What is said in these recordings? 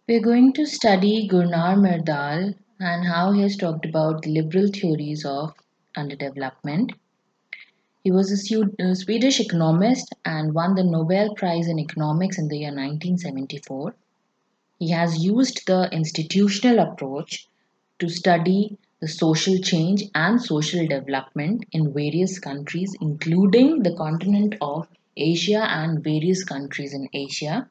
We're going to study Gunnar Myrdal and how he has talked about the liberal theories of underdevelopment. He was a Swedish economist and won the Nobel Prize in Economics in the year 1974. He has used the institutional approach to study the social change and social development in various countries, including the continent of Asia and various countries in Asia.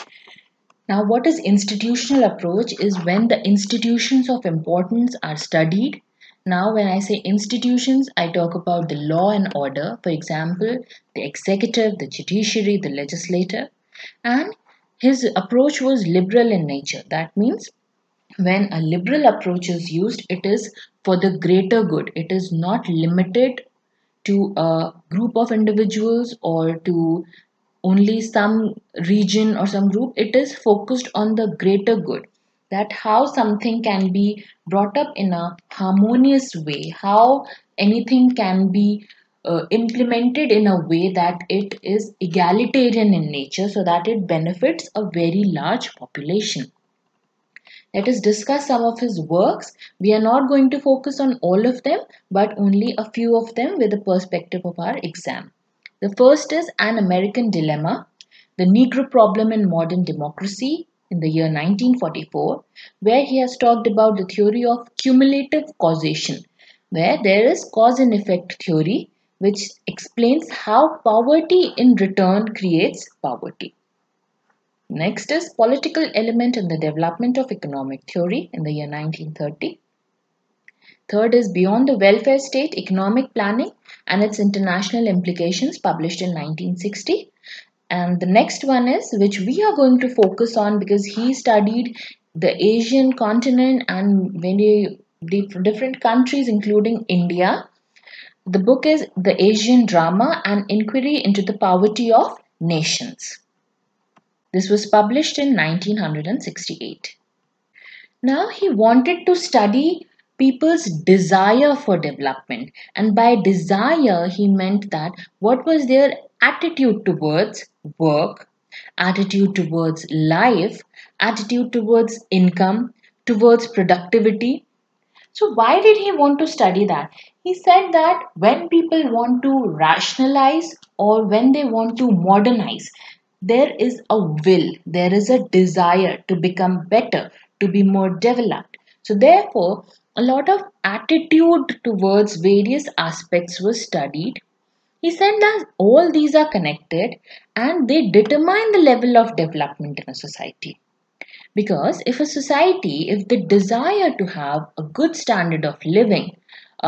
Now, what is institutional approach is when the institutions of importance are studied. Now, when I say institutions, I talk about the law and order, for example, the executive, the judiciary, the legislature. And his approach was liberal in nature. That means when a liberal approach is used, it is for the greater good. It is not limited to a group of individuals or to only some region or some group. It is focused on the greater good, that how something can be brought up in a harmonious way, how anything can be implemented in a way that it is egalitarian in nature so that it benefits a very large population. Let us discuss some of his works. We are not going to focus on all of them, but only a few of them with the perspective of our exam. The first is An American Dilemma, the Negro Problem in Modern Democracy in the year 1944, where he has talked about the theory of cumulative causation, where there is cause and effect theory, which explains how poverty in return creates poverty. Next is Political Element in the Development of Economic Theory in the year 1930. Third is Beyond the Welfare State, Economic Planning and its International Implications, published in 1960. And the next one is, which we are going to focus on because he studied the Asian continent and many different countries, including India. The book is The Asian Drama, an Inquiry into the Poverty of Nations. This was published in 1968. Now he wanted to study people's desire for development, and by desire he meant that what was their attitude towards work, attitude towards life, attitude towards income, towards productivity. So why did he want to study that? He said that when people want to rationalize or when they want to modernize, there is a will, there is a desire to become better, to be more developed. So therefore, a lot of attitude towards various aspects was studied. He said that all these are connected and they determine the level of development in a society. Because if a society, if the desire to have a good standard of living,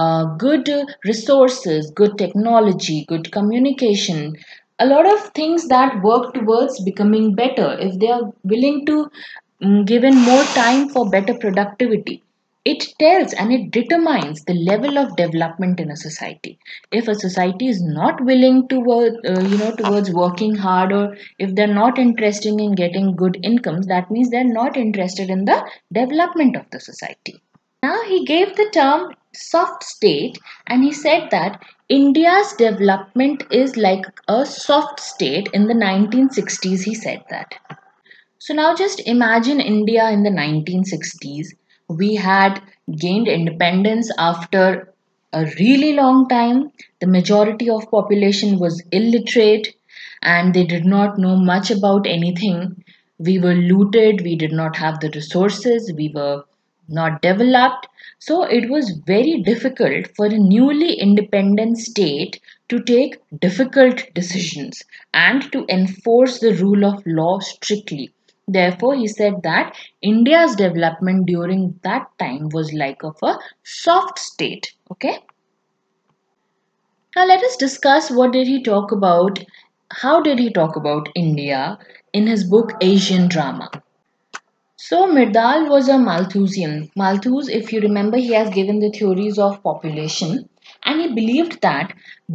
good resources, good technology, good communication, a lot of things that work towards becoming better, if they are willing to given more time for better productivity, it tells and it determines the level of development in a society. If a society is not willing to work, towards working hard, or if they're not interested in getting good incomes, that means they're not interested in the development of the society. Now he gave the term soft state and he said that India's development is like a soft state in the 1960s. He said that. So now just imagine India in the 1960s. We had gained independence after a really long time. The majority of population was illiterate and they did not know much about anything. We were looted, we did not have the resources, we were not developed. So it was very difficult for a newly independent state to take difficult decisions and to enforce the rule of law strictly. Therefore, he said that India's development during that time was like of a soft state. Okay. Now let us discuss what did he talk about, how did he talk about India in his book Asian Drama. So Mirdal was a Malthusian. Malthus, if you remember, he has given the theories of population and he believed that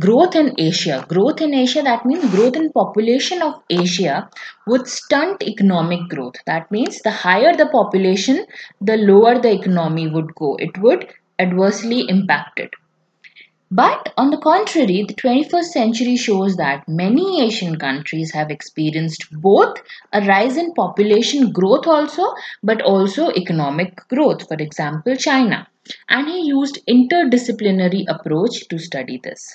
growth in Asia, that means growth in population of Asia would stunt economic growth. That means the higher the population, the lower the economy would go. It would adversely impact it. But on the contrary, the 21st century shows that many Asian countries have experienced both a rise in population growth also, but also economic growth. For example, China. And he used interdisciplinary approach to study this.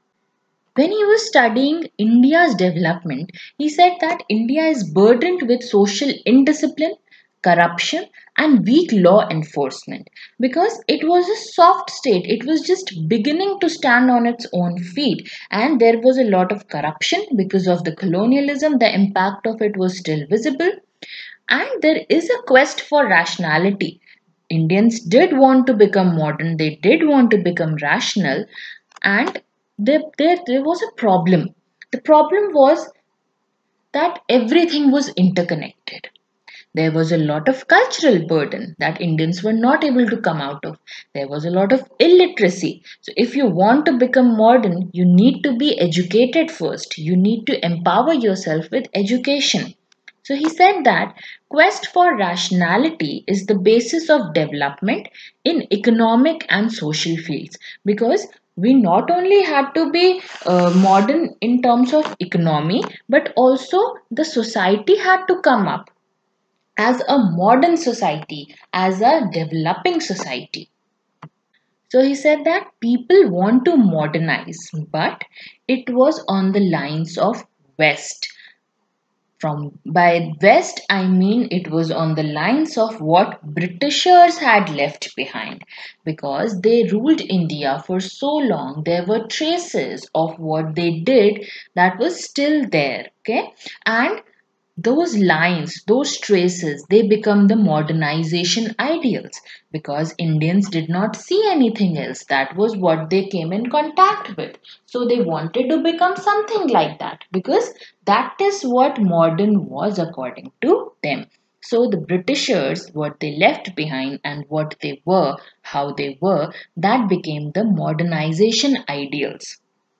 When he was studying India's development, he said that India is burdened with social indiscipline, corruption, and weak law enforcement because it was a soft state. It was just beginning to stand on its own feet, and there was a lot of corruption because of the colonialism. The impact of it was still visible, and there is a quest for rationality. Indians did want to become modern, they did want to become rational, and there was a problem. The problem was that everything was interconnected. There was a lot of cultural burden that Indians were not able to come out of. There was a lot of illiteracy. So, if you want to become modern, you need to be educated first. You need to empower yourself with education. So, he said that quest for rationality is the basis of development in economic and social fields because we not only had to be modern in terms of economy, but also the society had to come up as a modern society, as a developing society. So he said that people want to modernize, but it was on the lines of West. From by West, I mean it was on the lines of what Britishers had left behind because they ruled India for so long. There were traces of what they did that was still there. Okay, and those lines, those traces, they become the modernization ideals because Indians did not see anything else. That was what they came in contact with. So they wanted to become something like that because that is what modern was according to them. So the Britishers, what they left behind and what they were, how they were, that became the modernization ideals.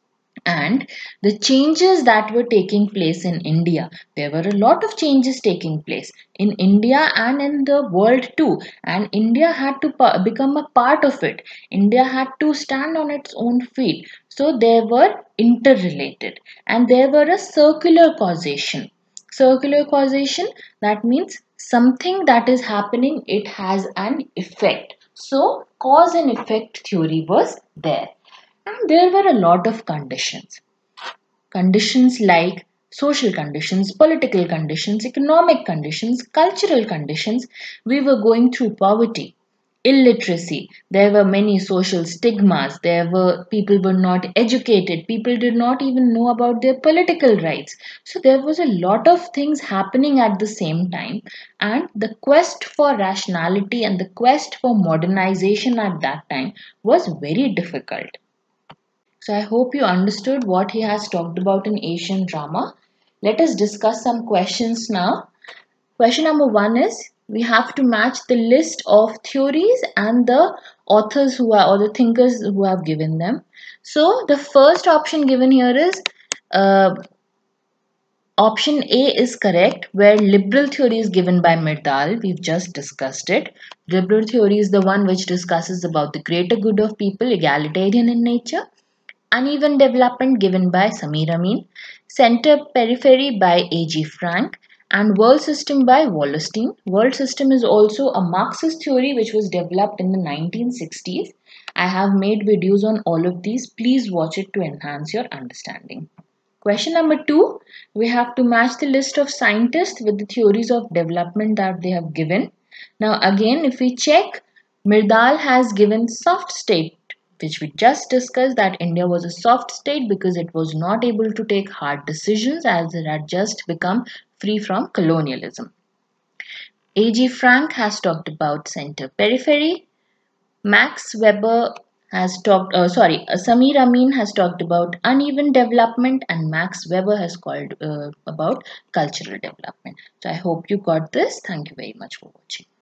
And the changes that were taking place in India, there were a lot of changes taking place in India and in the world too. And India had to become a part of it. India had to stand on its own feet. So they were interrelated and there were a circular causation. Circular causation, that means something that is happening, it has an effect. So cause and effect theory was there. And there were a lot of conditions. Conditions like social conditions, political conditions, economic conditions, cultural conditions. We were going through poverty, illiteracy. There were many social stigmas. There were people were not educated. People did not even know about their political rights. So there was a lot of things happening at the same time. And the quest for rationality and the quest for modernization at that time was very difficult. So I hope you understood what he has talked about in Asian drama. Let us discuss some questions now. Question number one is we have to match the list of theories and the authors who are or the thinkers who have given them. So the first option given here is uh, option A is correct, where liberal theory is given by Mirdal. We've just discussed it. Liberal theory is the one which discusses about the greater good of people, egalitarian in nature. Uneven Development given by Samir Amin, Center Periphery by A.G. Frank, and World System by Wallerstein. World System is also a Marxist theory which was developed in the 1960s. I have made videos on all of these. Please watch it to enhance your understanding. Question number two, we have to match the list of scientists with the theories of development that they have given. Now again, if we check, Mirdal has given soft state, which we just discussed that India was a soft state because it was not able to take hard decisions as it had just become free from colonialism. A.G. Frank has talked about center periphery. Max Weber has talked, Samir Amin has talked about uneven development, and Max Weber has called about cultural development. So I hope you got this. Thank you very much for watching.